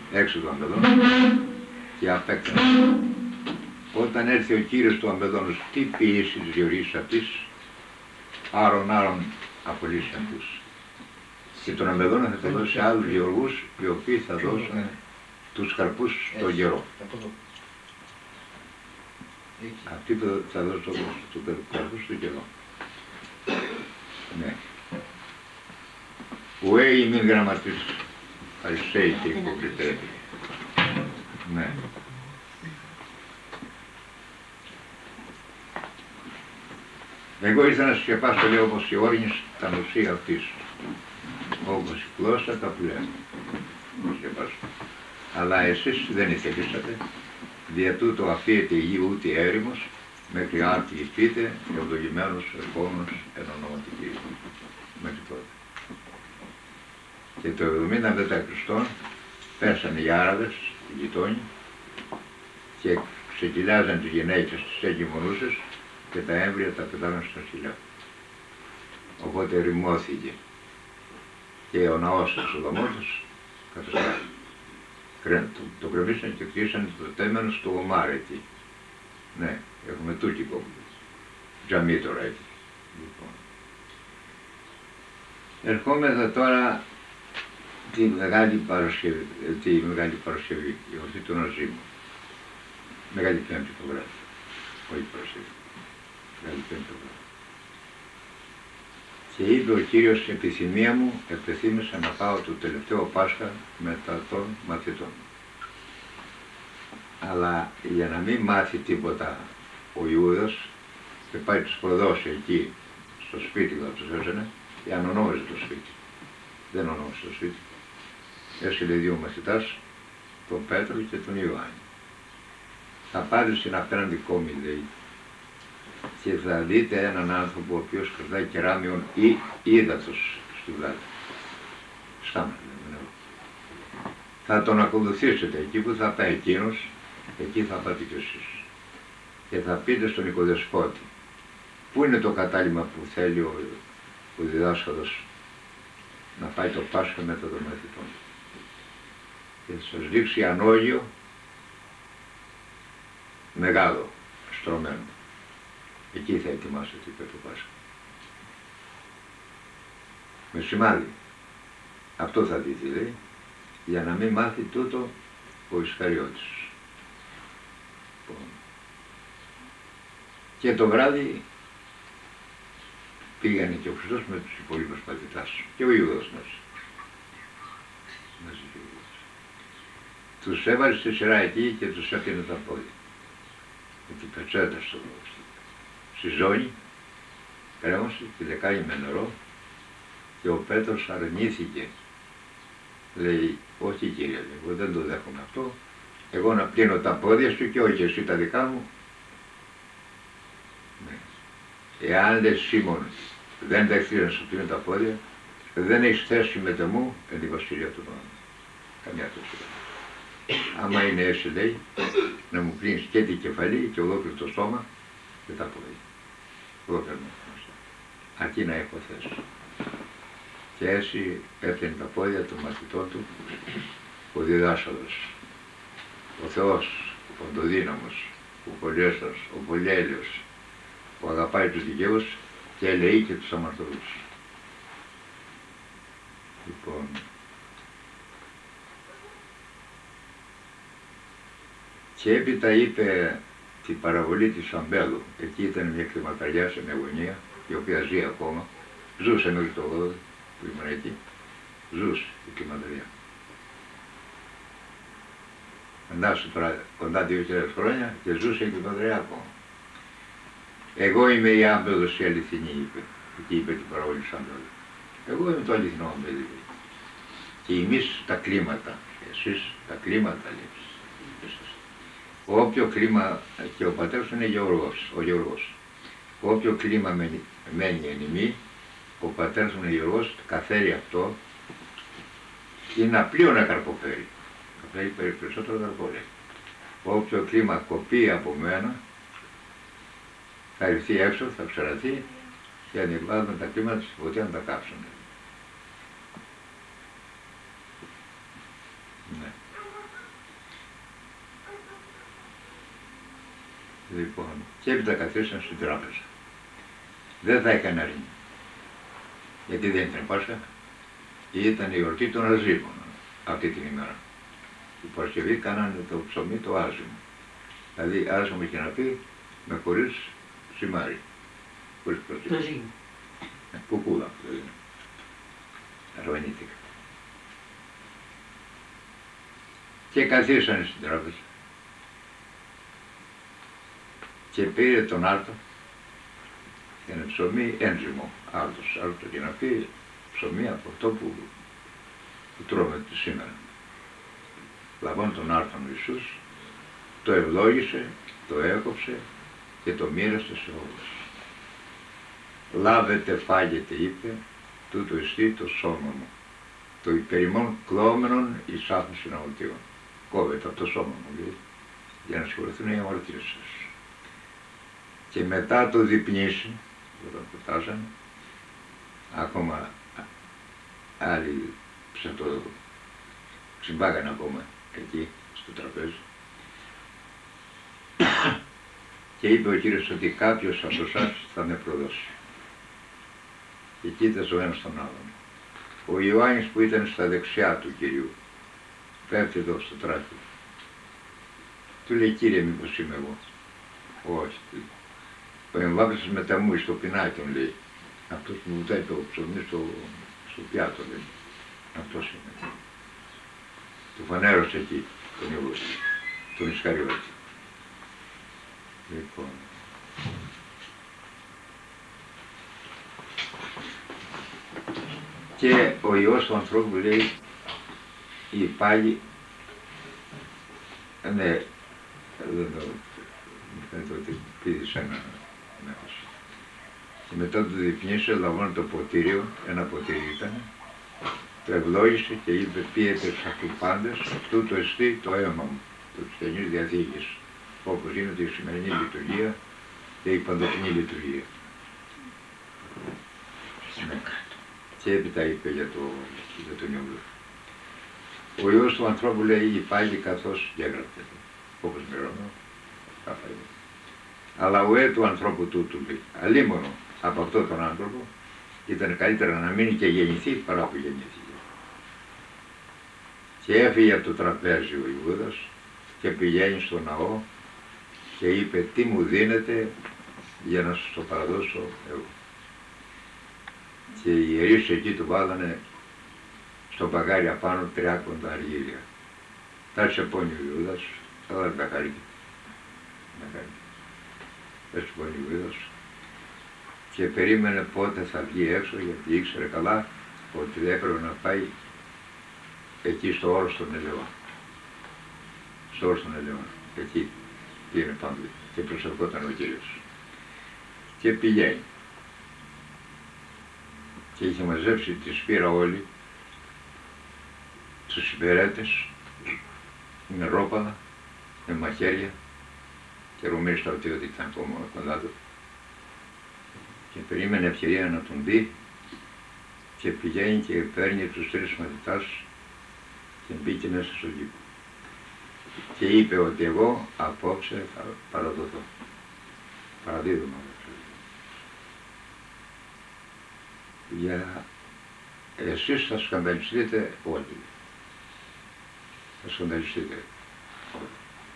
έξω του Αμπεδόνου και απέκτανε. Όταν έρθει ο κύριος του Αμπεδόνου, τι ποιήσει της γεωργίας αυτής, άρον απολύσει αυτούς. Και τον Αμπεδόνα θα το δώσει σε άλλους γεωργούς, οι οποίοι θα δώσουν τους καρπούς στον καιρό. Αυτοί θα δώσουν τους καρπούς στον καιρό. Ναι. Ουέ ημίν γραμματής αρισαίοι και υποκριτές. Ναι. Εγώ ήρθα να σκεπάσω, λέω, όπως η όρνης τα νοσία αυτής. Όπως η γλώσσα τα πουλέα. Αλλά εσείς δεν ηθελήσατε, δια τούτο αφίεται η γη ούτε έρημος, μέχρι άρτη υπήτε, ευλογημένος ερχόμενος εν ονοματική. Μέχρι τότε. Και το 70 μετά Χριστόν πέσανε οι Άραβες, οι γειτόνοι, και ξεκυλιάζαν τις γυναίκες τις εγκυμονούσες και τα έμβρια τα πετάγαν στο σκυλιά. Οπότε ρημώθηκε και ο ναός της Σοδομότας καταστράφηκε. Το κρεμίσαν και κτίσαν το τέμενο στο Ομάρ εκεί. Ναι, έχουμε τουρκικό τζαμί τώρα εκεί. Λοιπόν. Ερχόμεθα τώρα τη Μεγάλη Παρασκευή, η ορθή του Ναζίμου. Μεγάλη Πέμπτη το βράδυ, όχι Παρασκευή. Μεγάλη Πέμπτη το βράδυ. Και είπε ο Κύριος, επιθυμία μου, επεθύμησα να πάω το τελευταίο Πάσχα μετά των μαθητών. Αλλά για να μην μάθει τίποτα ο Ιούδας και πάει τους προδώσει εκεί στο σπίτι που τους έσανε, αν ονόμαζε το σπίτι. Δεν ονόμαζε το σπίτι. Έσυλε δύο μαθητάς, τον Πέτρο και τον Ιωάννη. Θα πάρει στην απέναντι κόμη, λέει, και θα δείτε έναν άνθρωπο ο οποίος κρατάει κεράμιον ή ύδατος στη βλάβη. Στάμα, λέμε. Θα τον ακολουθήσετε εκεί που θα πάει εκείνος, εκεί θα πάτε κι εσείς. Και θα πείτε στον οικοδεσπότη, πού είναι το κατάλημα που θέλει ο διδάσκαλος να πάει το Πάσχα μετά των μαθητών. Και θα σας δείξει ανώγιο μεγάλο, στρωμένο. Εκεί θα ετοιμάσετε υπέρ το Πάσχα. Με σημάδι. Αυτό θα δείτε, λέει, για να μην μάθει τούτο ο Ισκαριώτης. Και το βράδυ πήγανε και ο Χριστός με τους υπόλοιπους μαθητάς και ο Ιούδας μέσα. Τους έβαλε στη σειρά εκεί και τους έπαιρνε τα πόδια. Με την πετσέτα στο στη ζώνη, κρέμωσε τη δεκάνη με νερό και ο Πέτρος αρνήθηκε. Λέει, όχι κύριε, εγώ δεν το δέχομαι αυτό, εγώ να πλύνω τα πόδια σου και όχι εσύ τα δικά μου. Ναι. Εάν λες Σίμων δεν δεχτείς να σου πλύνω τα πόδια, δεν έχεις θέση με τεμού εν τη βασιλεία του νόμου. Καμιά θέση. Άμα είναι έτσι, λέει, να μου πλύνεις και την κεφαλή και ολόκληρο το στόμα και τα πόδια. Ολόκληρο. Αρκεί να έχω θέση. Και έτσι έπαιρνε τα πόδια των μαθητών του ο διδάσκαλος, ο Θεός, ο παντοδύναμος, ο πολύέστας, ο πολυέλεος, που αγαπάει τους δικαίους και ελεεί και τους αμαρτωλούς. Λοιπόν, και έπειτα είπε την παραβολή της Αμπέλου. Εκεί ήταν μια κτηματαριά σε μια γωνία, η οποία ζει ακόμα, ζούσε μέχρι το 80 που ήμουν εκεί, ζούσε η κτηματαριά. Φαντάσου τώρα κοντά 2.000 χρόνια και ζούσε η κτηματαριά ακόμα. Εγώ είμαι η Άμπελος η αληθινή, είπε. Εκεί είπε την παραβολή της Αμπέλου. Εγώ είμαι το αληθινό Άμπελο. Και εμείς τα κλίματα, εσείς τα κλίματα, λέει. Όποιο κλίμα, και ο πατέρας είναι γεωργός, ο γεωργός. Όποιο κλίμα μένει εν ημί, ο πατέρας είναι γεωργός, καθαίρει αυτό, είναι απλό να καρποφέρει. Φέρει περισσότερο καρπό, λέει. Όποιο κλίμα κοπεί από μένα, θα ρηθεί έξω, θα ψαραθεί και ανεβάζουμε τα κλίματα στη φωτιά να τα κάψουν. Ναι. Λοιπόν, και έπειτα καθίσαν στην τράπεζα. Δεν θα έκανε αρνή. Γιατί δεν ήταν Πάσχα. Ήταν η εορτή των Αζήμων αυτή την ημέρα. Η Παρασκευή κάνανε το ψωμί το άζυμο. Δηλαδή άζυμο και να πει με χωρίς σημάρι. Χωρίς προσθήκη. Κουκούδα δηλαδή. Αρβανήθηκα. Και καθίσανε στην τράπεζα. Και πήρε τον άρτο και ένα ψωμί ένζυμο, άρτος και να πει ψωμί από αυτό που τρώμε σήμερα. Λαμβάνει τον άρτον ο Ιησούς, το ευλόγησε, το έκοψε και το μοίρασε σε όλους. Λάβετε, φάγετε, είπε, τούτο εστί το σώμα μου, το υπερημών κλώμενον εις άφων συναγωτήων. Κόβεται από το σώμα μου, λέει, για να συγχωρεθούν οι αμαρτίες σας. Και μετά το διπνήσει, όταν ποτάζανε, ακόμα άλλοι το ξυμπάγανε ακόμα εκεί στο τραπέζι. Και είπε ο Κύριος ότι κάποιος από εσάς θα με προδώσει. Και κοίταζε ο ένας τον άλλον. Ο Ιωάννης που ήταν στα δεξιά του Κυρίου, πέφτει εδώ στο τράκι. Του λέει, Κύριε, μήπως είμαι εγώ? Όχι. Ο εμβάπησες μετά μου στο πινάκι τον λέει. Αυτός που βουτάει το ψωμί στο πιάτο λέει. Αυτός είναι. Του φανέρωσε εκεί τον Ιωάννη, τον Ισκαριώτη. Λοιπόν. Και ο Υιός του ανθρώπου λέει, οι πάγοι, ναι, δεν το φαίνεται ότι πήδησε ένα μέρος. Και μετά το διπνήσε, λαμβάνει το ποτήριο, ένα ποτήρι ήταν, το ευλόγησε και είπε, πίετε σε αυτού πάντες, τούτο εστί το αίμα μου, της Στενής Διαθήκης, όπως γίνεται η σημερινή λειτουργία και η παντοτινή λειτουργία. Και έπειτα είπε για τον Ιούδα. Ο Υιός του ανθρώπου λέει υπάγει καθώς διάγραφε, όπως μοιρώνω, αλλά ο του ανθρώπου τούτου λέει, αλίμονο από αυτόν τον άνθρωπο, ήταν καλύτερα να μείνει και γεννηθεί παρά που γεννηθεί. Και έφυγε από το τραπέζι ο Ιούδας και πηγαίνει στο ναό και είπε, τι μου δίνετε για να σας το παραδώσω εγώ. Και οι ιερείς εκεί του βάλανε στο μπαγάρι απάνω 30 αργύρια. Τα πόνει ο Ιούδας, θα βάλει τα χαρίκια. Έτσι πόνει ο Ιούδας. Και περίμενε πότε θα βγει έξω, γιατί ήξερε καλά ότι έπρεπε να πάει εκεί στο όρος των Ελαιών. Στο όρος των Ελαιών. Εκεί πήγαινε πάνω και προσευχόταν ο Κύριος. Και πηγαίνει. Και είχε μαζέψει τη σπήρα όλη, τους υπηρέτες, με ρόπαλα, με μαχαίρια και ρομίριστα ότι ήταν ακόμα κοντά του. Και περίμενε ευκαιρία να τον δει και πηγαίνει και παίρνει τους 3 μαθητάς και μπήκε μέσα στο κήπο. Και είπε ότι εγώ απόψε θα παραδοθώ. Παραδίδομαι. Για εσείς θα σκανδαλιστείτε όλοι. Θα σκανδαλιστείτε όλοι.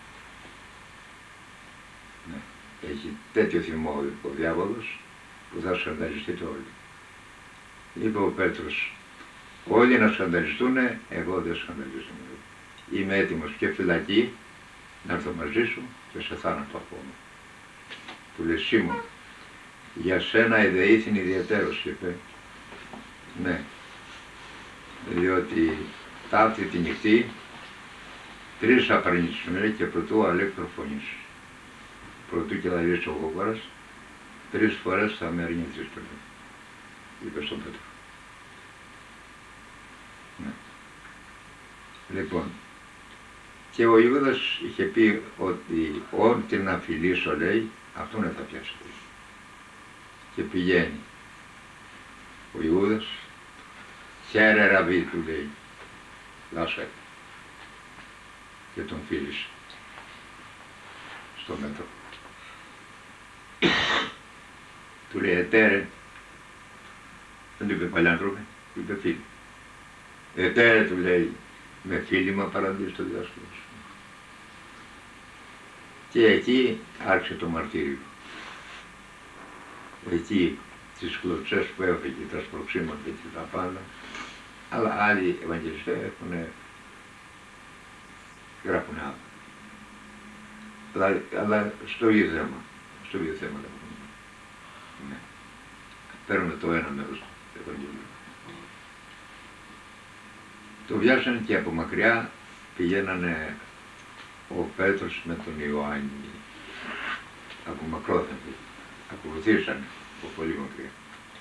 Ναι. Έχει τέτοιο θυμό ο διάβολος που θα σκανδαλιστείτε όλοι. Είπε ο Πέτρος, όλοι να σκανδαλιστούν, εγώ δεν σκανδαλίζομαι. Είμαι έτοιμος και φυλακή να έρθω μαζί σου και σε θάνατο ακόμα. Του λέει, Σίμων, για σένα εδεήθην ιδιαιτέρως, είπε. Ναι, διότι ταύτη τη νυχτή 3 απαρνηθήσουν και προτού αλέκτρο φωνής. Προτού και λαλείς ο γόβαρας, 3 φορές θα με αρνηθείς, είπε στον Πέτρο. Ναι. Λοιπόν, και ο Ιούδας είχε πει ότι ό,τι να φιλήσω, λέει, αυτόν θα πιάσει. Και πηγαίνει ο Ιούδας, χαίρε Ραβί, του λέει, Λάσα, και τον φίλησε στο μέτρο. Του λέει ετέρε, δεν του είπε παλιάνθρωπε, του είπε φίλοι. Ετέρε, του λέει, με φίλημα παραδείγει το διδάσκαλο σου. Και εκεί άρχισε το μαρτύριο. Εκεί τις κλωτσές που έφεγε, τα σπροξήματα και τα πάντα, αλλά άλλοι ευαγγελιστές γράφουν άλλο. Αλλά στο ίδιο θέμα, ναι. Παίρνουμε το ένα μέρος του Ευαγγελίου. Το βιάσανε και από μακριά πηγαίνανε ο Πέτρος με τον Ιωάννη, από μακρόθεν, ακολουθήσανε από πολύ μακριά.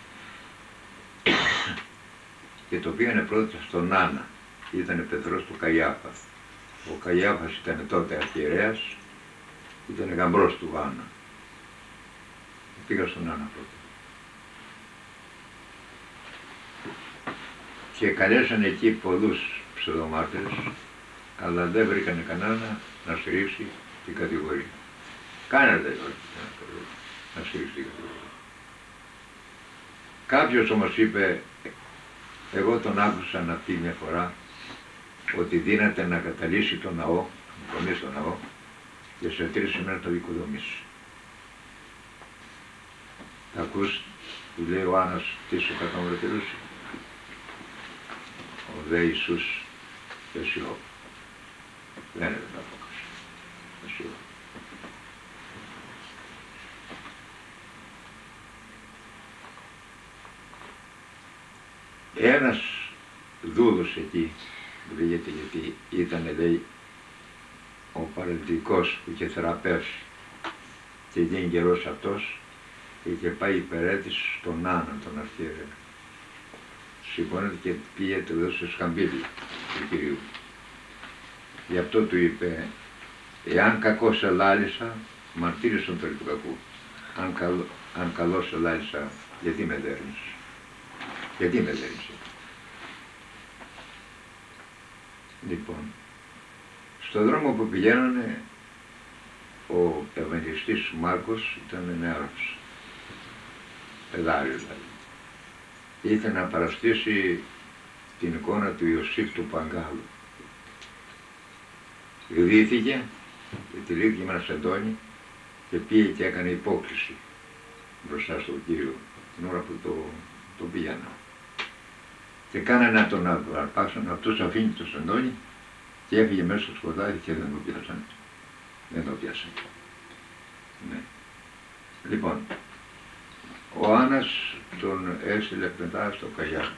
Και το πήγανε πρώτα στον Άννα, ήταν πεθρός του Καϊάφα. Ο Καϊάφας ήταν τότε αρχιερέας, ήταν γαμπρός του Άννα. Πήγα στον Άννα πρώτα. Και καλέσανε εκεί πολλούς ψευδομάρτυρες, αλλά δεν βρήκανε κανένα να στηρίξει την κατηγορία. Κανένα δεν βρήκανε να στηρίξει την κατηγορία. Κάποιος όμως είπε, εγώ τον άκουσα να πει μια φορά, ότι δύναται να καταλύσει τον ναό, να κομίσει τον ναό, και σε 3 ημέρες το οικοδομήσει. Θα ακούς, του λέει ο Άννας, τι σου καταμαρτυρούσε. Ο δε Ιησούς Εσιώπ. Δεν είναι τα απόκριση. Εσιώπ. Ένας δούλος εκεί, λέγεται, γιατί ήταν, λέει, ο παραλυτικός που είχε θεραπεύσει και γίνει καιρός αυτός και είχε πάει υπερέτηση στον Άννα, τον αρχιερέα. Σηκώνεται και πήγε το δώσε σκαμπίδι του Κυρίου. Γι' αυτό του είπε, εάν κακό σε λάλησα, μαρτύρησον περί του κακού. Αν καλό σε λάλησα, γιατί με δέρνεις. Γιατί με δέρνεις. Λοιπόν, στον δρόμο που πηγαίνανε, ο Ευαγγελιστής Μάρκος ήταν νεαρός, παιδάριος δηλαδή. Ήθελε να παραστήσει την εικόνα του Ιωσήφ του Παγκάλου. Γδύθηκε και τυλίγηκε με ένα σεντόνι και πήγε και έκανε υπόκληση μπροστά στον Κύριο την ώρα που το πήγαινα. Και κάνανε να τον αρπάξουν, αυτός αφήνει το σεντόνι και έφυγε μέσα στο σκοτάδι και δεν το πιάσανε. Δεν το πιάσανε. Ναι. Λοιπόν, ο Άννας τον έστειλε μετά στο Καϊάφα.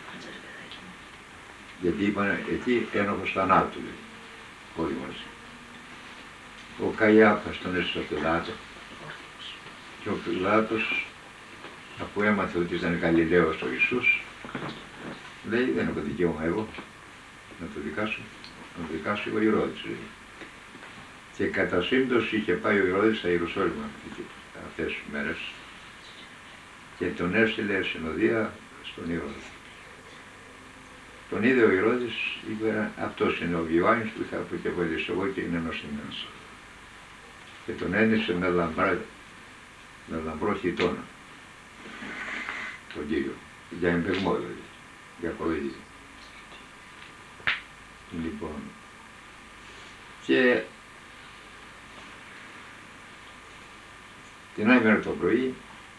Γιατί είπανε εκεί ένοχος θανάτου, λέει, όλοι μαζί. Ο Καϊάφας τον έστειλε στο Πιλάτο και ο Πιλάτος, αφού έμαθε ότι ήταν Γαλιλαίος ο Ιησούς, λέει, δεν έχω δικαίωμα εγώ να το δικάσω, να το δικάσω ο Ηρώδης, λέει. Και κατά σύμπτωση είχε πάει ο Ηρώδης στα Ιερουσάλημα αυτές τις μέρες και τον έστειλε συνοδεία στον Ηρώδη. Τον είδε ο Ηρώδης, είπε, αυτός είναι ο Ιωάννης που θα αποκεφαλίσω εγώ και είναι νοσημένος. Και τον ένιωσε με λαμπρό χιτώνα, τον Κύριο, για εμπεγμό δηλαδή, για κοροϊδία. Λοιπόν, και την άλλη μέρα το πρωί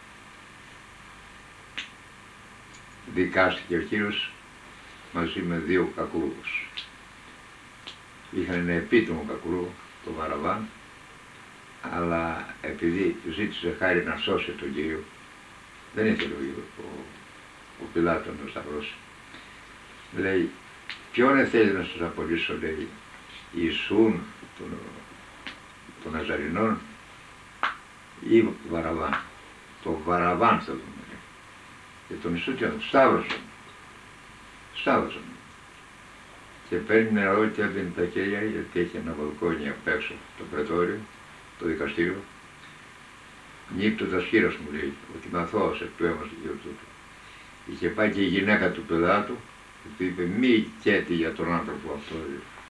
δικάστηκε ο Κύριος μαζί με 2 κακούργους. Είχαν ένα επίτιμο κακούργο, το Βαραβάν, αλλά επειδή ζήτησε χάρη να σώσει τον Κύριο, δεν ήθελε ο Πιλάτος να τον σταυρώσει. Λέει, ποιον θέλει να σας απολύσω, λέει, Ιησούν των Ναζαρινών ή Βαραβάν. Το Βαραβάν θα δούμε. Και τον Ιησού και τον σταύρωσαν. Και παίρνει νερό και έδινε τα χέρια, γιατί έχει ένα βαλκόνι απ' έξω το πρετόριο, το δικαστήριο. Νύπτοντας χείρας μου, λέει, ότι είμαι αθώος εκ του αίματος του γιορτού του. Είχε πάει και η γυναίκα του Πιλάτου και του είπε, μη καίτη για τον άνθρωπο αυτό.